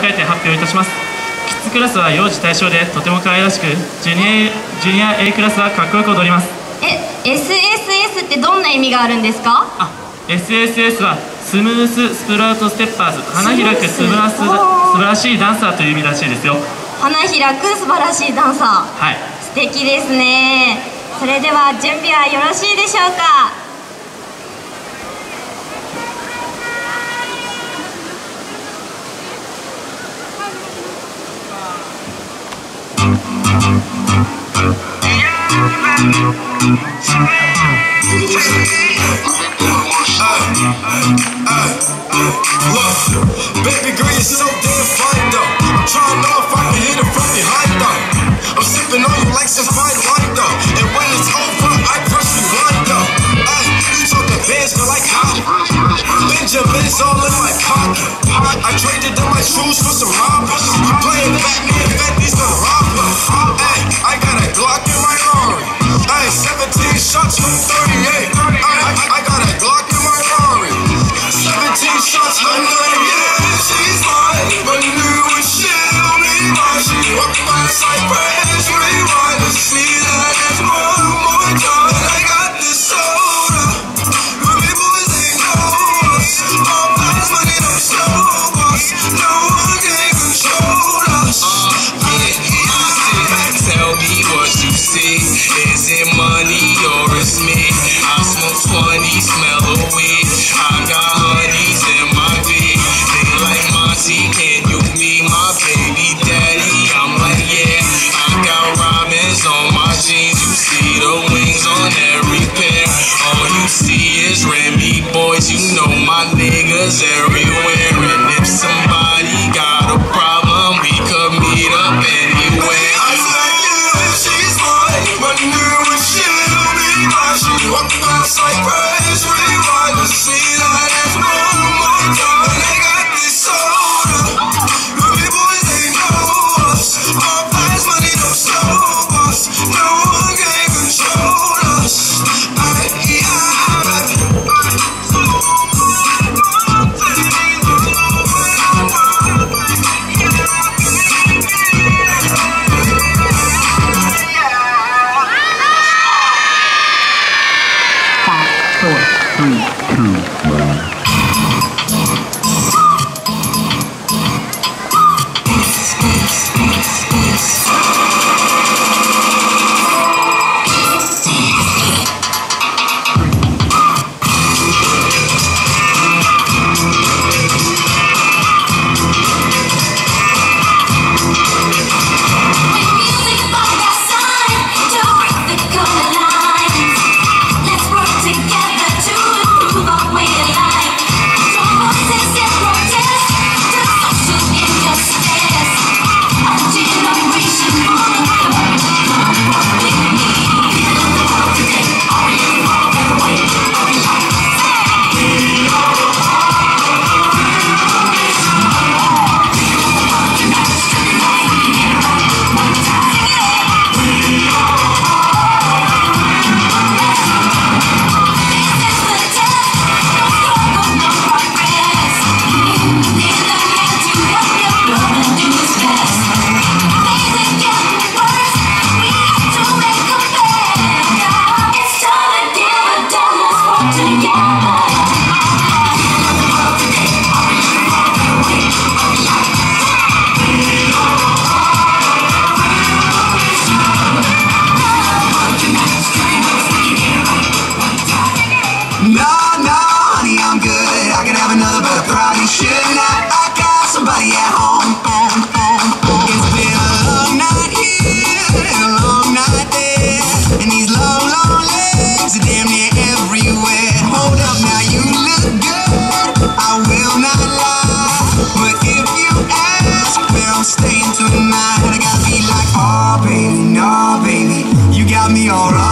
控えて発表いたします。キッズクラスは幼児対象でとても可愛らしく、ジュニア A クラスはかっこよく踊ります。 SSS ってどんな意味があるんですか？ SSS はスムーススプラウトステッパーズ、花開く素晴らしいダンサーという意味らしいですよ。 花開く素晴らしいダンサー、 はい、 素敵ですね。それでは準備はよろしいでしょうか？ Baby girl, you're so damn fine though. I'm trying to know if I can hit it from behind though. I'm sipping on you like some fine wine though. And when it's over, I press rewind though. You talking bands, girl, like how? Benjamin's all in my pocket. I traded in my shoes for some robbers. You playing Batman, Fetty's gonna rob me. I got a Glock in my Rari. 17 shots from 38. I got a Glock in my Rari. 17 shots from 38. She's mine, but you knew she'll be mine. She walked by Cypress, rewind to see that there's one more time. I got this soda, but me boys ain't know us. All fast money don't show us. No one can control us. Tell me what you see. Is it money or it's me? I smoke 20, smell a weed. I got honeys in my beat. They like Monty, can you be my baby daddy? I'm like, yeah. I got robins on my jeans. You see the wings on every pair. All you see is Remy boys. You know my niggas everywhere. And if somebody got a problem, we could meet up anywhere. She walked by Cypress, rewind to see that there's one more time. They got this soda, but me boys ain't know us. All fast money don't show us. No one can control us. Staying tonight, I gotta be like, oh baby, no baby, you got me all right.